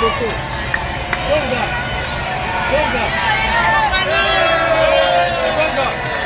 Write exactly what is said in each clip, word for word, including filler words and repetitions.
liboso. Gonga. Gonga. Gonga.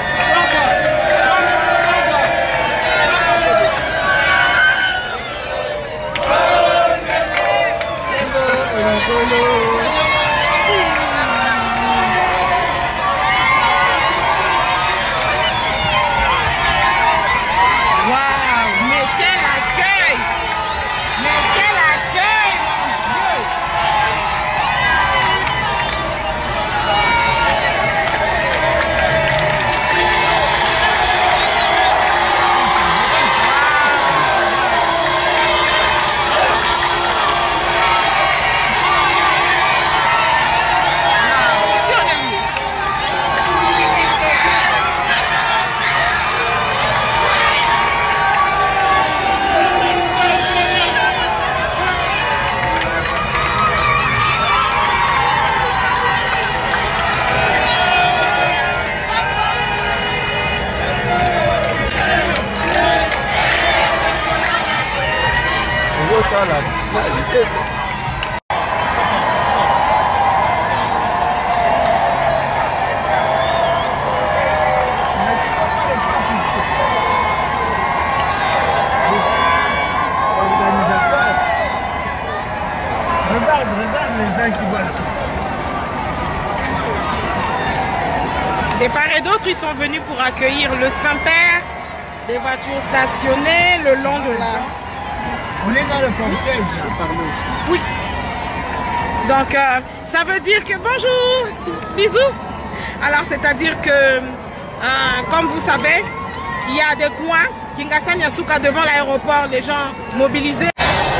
Des part et d'autre, ils sont venus pour accueillir le Saint-Père, des voitures stationnées le long de la... On est dans le cortège. Oui. Donc, euh, ça veut dire que bonjour, bisous. Alors, c'est-à-dire que, euh, comme vous savez, il y a des coins, Kingassan Yasuka devant l'aéroport, les gens mobilisés.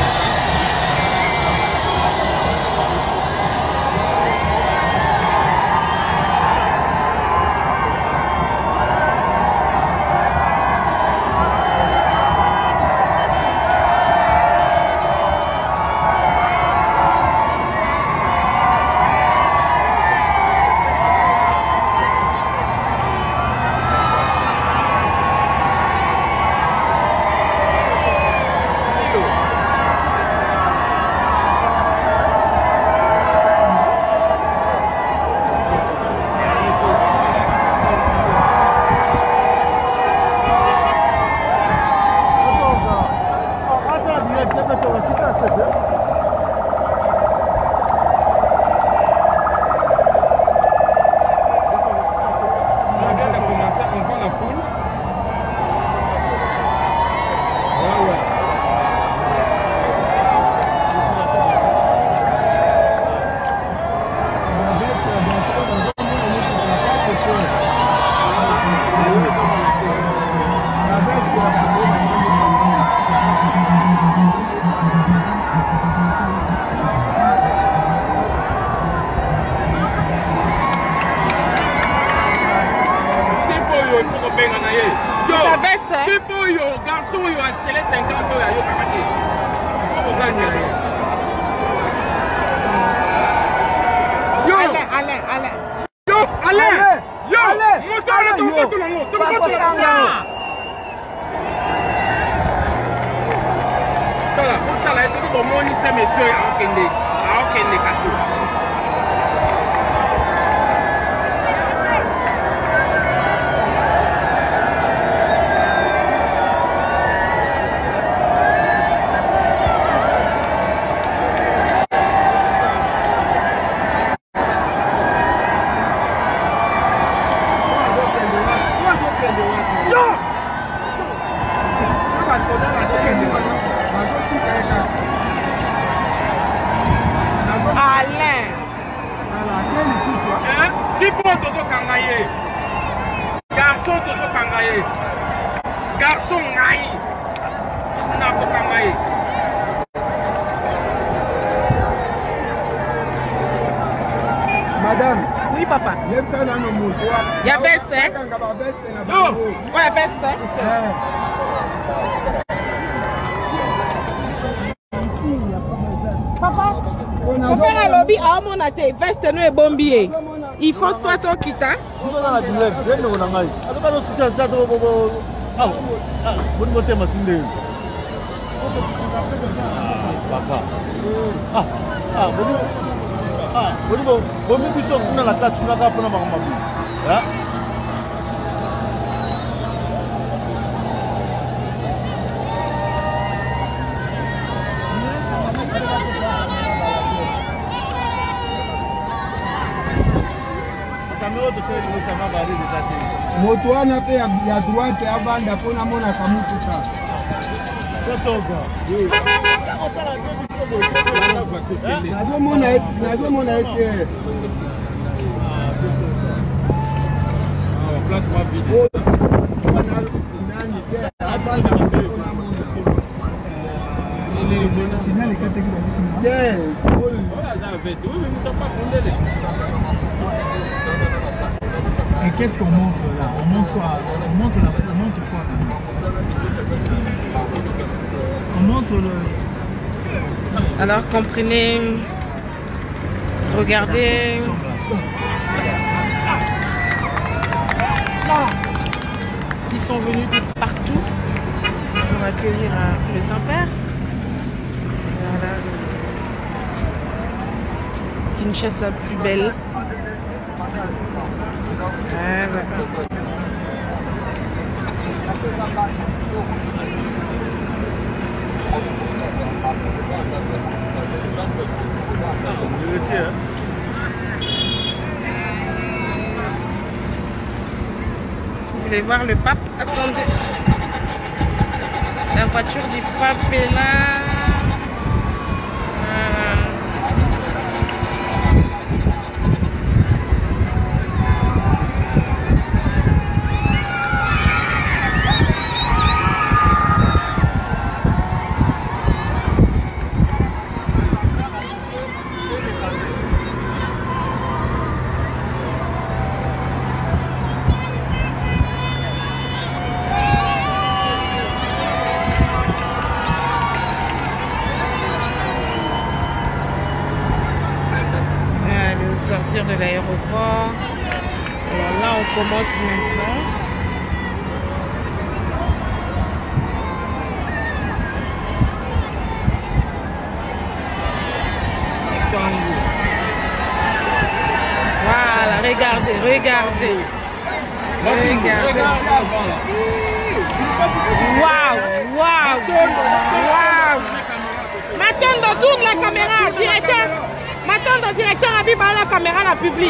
Madame. Oui, papa. Il y a veste, hein? Non. Ouais, veste, hein? Papa, on fait un lobby à mon athée. Veste, nous et bombier. Il faut soit au kita. Ah, Ah, bon, ah, bon, bon, bon, mais plutôt qu'on a la carte, on a la carte, on a la carte. moto wana pe ya droite avanda mpona monaka mutuka nazomona ete Et qu'est-ce qu'on montre là? On montre quoi? On montre, la... on montre quoi? On montre le... Alors comprenez, regardez. Ils sont venus de partout pour accueillir le Saint-Père. Voilà. Kinshasa plus belle. Voilà. Vous voulez voir le pape? Attendez. La voiture du pape est là. Sortir de l'aéroport. Alors là, on commence maintenant. Voilà, regardez, regardez. Regardez. Waouh, waouh, waouh. Maintenant, tourne la caméra, directeur. Maintenant, le directeur a mis la caméra la publique.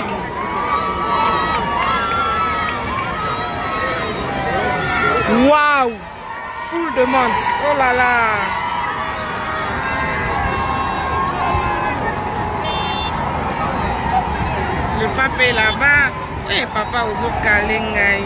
Waouh! Foule de monde. Oh là là! Le papa est là-bas. Eh, papa, Ozo Kalenga.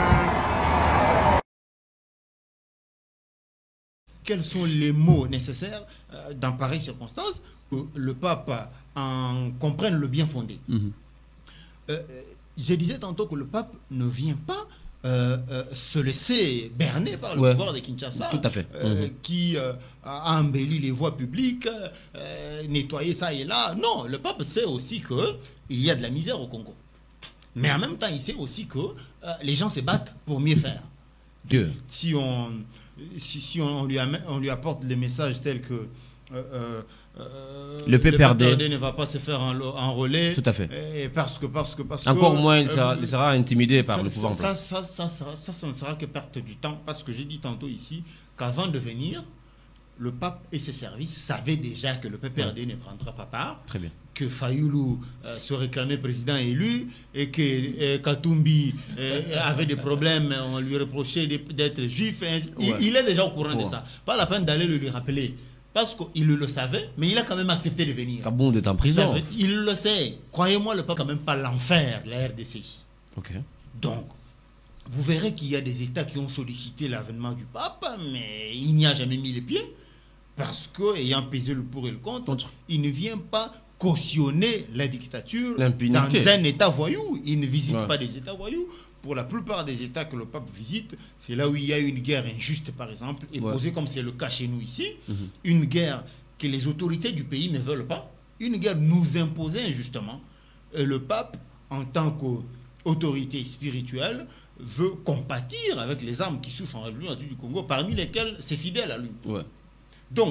Quels sont les mots nécessaires euh, dans pareille circonstance que le pape en comprenne le bien fondé. Mm-hmm. euh, je disais tantôt que le pape ne vient pas euh, euh, se laisser berner par le ouais. pouvoir de Kinshasa, tout à fait. euh, mm-hmm. qui euh, a embelli les voies publiques, euh, nettoyé ça et là. Non, le pape sait aussi qu'il y a de la misère au Congo. Mais en même temps, il sait aussi que euh, les gens se battent pour mieux faire. Dieu. Si on... Si, si on, lui amène, on lui apporte les messages tels que euh, euh, le P P R D ne va pas se faire enrôler, tout à fait, et parce que parce que parce encore que, moins il sera, euh, il sera intimidé par ça, le pouvoir. Ça ça, ça, ça, ça, ça ne sera que perte du temps, parce que j'ai dit tantôt ici qu'avant de venir, le pape et ses services savaient déjà que le P P R D ouais. ne prendra pas part. Très bien. Que Fayoulou euh, se réclamait président élu et que euh, Katumbi euh, avait des problèmes, on lui reprochait d'être juif. Il, ouais. il est déjà au courant ouais. de ça. Pas la peine d'aller le lui rappeler. Parce qu'il le savait, mais il a quand même accepté de venir. Kabound est en prison. Veut, il le sait. Croyez-moi, le peuple quand même pas l'enfer, la R D C I. Okay. Donc, vous verrez qu'il y a des États qui ont sollicité l'avènement du pape, mais il n'y a jamais mis les pieds. Parce que, ayant pesé le pour et le contre, contre. il ne vient pas cautionner la dictature dans un État voyou. Il ne visite ouais. pas des États voyous. Pour la plupart des États que le pape visite, c'est là où il y a une guerre injuste, par exemple, et ouais. posée comme c'est le cas chez nous ici, mm-hmm. une guerre que les autorités du pays ne veulent pas, une guerre nous imposée injustement. Et le pape, en tant qu'autorité spirituelle, veut compatir avec les âmes qui souffrent en lui, en du Congo, parmi lesquelles c'est fidèle à lui. Ouais. Donc,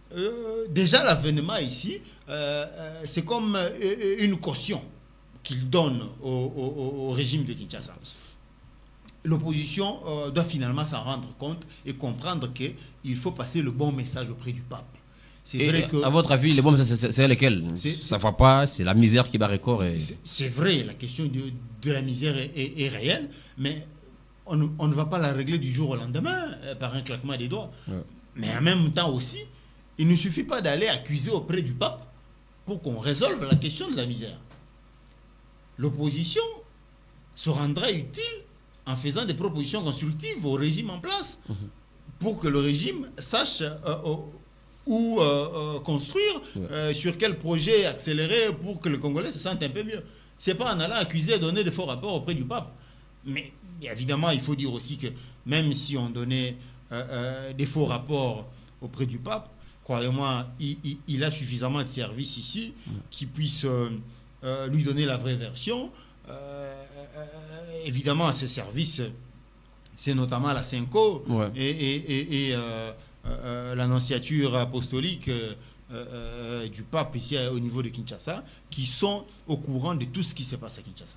euh, déjà l'avènement ici, euh, euh, c'est comme euh, une caution qu'il donne au, au, au régime de Kinshasa. L'opposition euh, doit finalement s'en rendre compte et comprendre qu'il faut passer le bon message auprès du pape. C'est vrai que... À votre avis, les bons messages, c'est lesquels? Ça ne va pas, c'est la misère qui bat record. Et... C'est vrai, la question de, de la misère est, est, est réelle, mais on ne, on ne va pas la régler du jour au lendemain euh, par un claquement des doigts. Ouais. Mais en même temps aussi, il ne suffit pas d'aller accuser auprès du pape pour qu'on résolve la question de la misère. L'opposition se rendra utile en faisant des propositions constructives au régime en place mmh. pour que le régime sache euh, euh, où euh, euh, construire, ouais. euh, sur quel projet accélérer pour que le Congolais se sente un peu mieux. Ce n'est pas en allant accuser et donner de faux rapports auprès du pape. Mais évidemment, il faut dire aussi que même si on donnait euh, euh, des faux rapports auprès du pape, croyez-moi, il, il, il a suffisamment de services ici ouais. qui puissent euh, euh, lui donner la vraie version. Euh, euh, évidemment, ces services, c'est notamment la Cinco ouais. et, et, et, et euh, euh, l'annonciature apostolique euh, euh, du pape ici au niveau de Kinshasa, qui sont au courant de tout ce qui se passe à Kinshasa.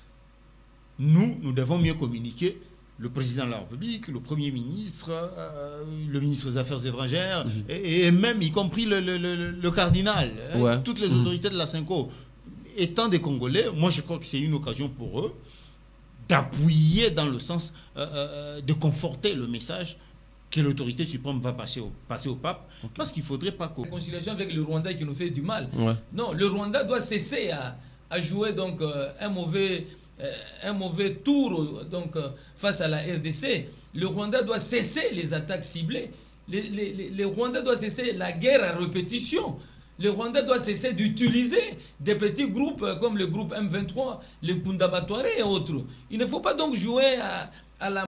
Nous, nous devons mieux communiquer. Le président de la République, le Premier ministre, euh, le ministre des Affaires étrangères, mmh. et, et même y compris le, le, le, le cardinal, ouais. hein, toutes les mmh. autorités de la Cinco. Étant des Congolais, moi je crois que c'est une occasion pour eux d'appuyer dans le sens euh, euh, de conforter le message que l'autorité suprême va passer au, passer au pape, okay. parce qu'il ne faudrait pas que... La réconciliation avec le Rwanda qui nous fait du mal. Ouais. Non, le Rwanda doit cesser à, à jouer donc, euh, un, mauvais, euh, un mauvais tour donc, euh, face à la R D C. Le Rwanda doit cesser les attaques ciblées. Le les, les, les Rwanda doit cesser la guerre à répétition. Le Rwanda doit cesser d'utiliser des petits groupes comme le groupe M vingt-trois, le Kundabatware et autres. Il ne faut pas donc jouer à, à la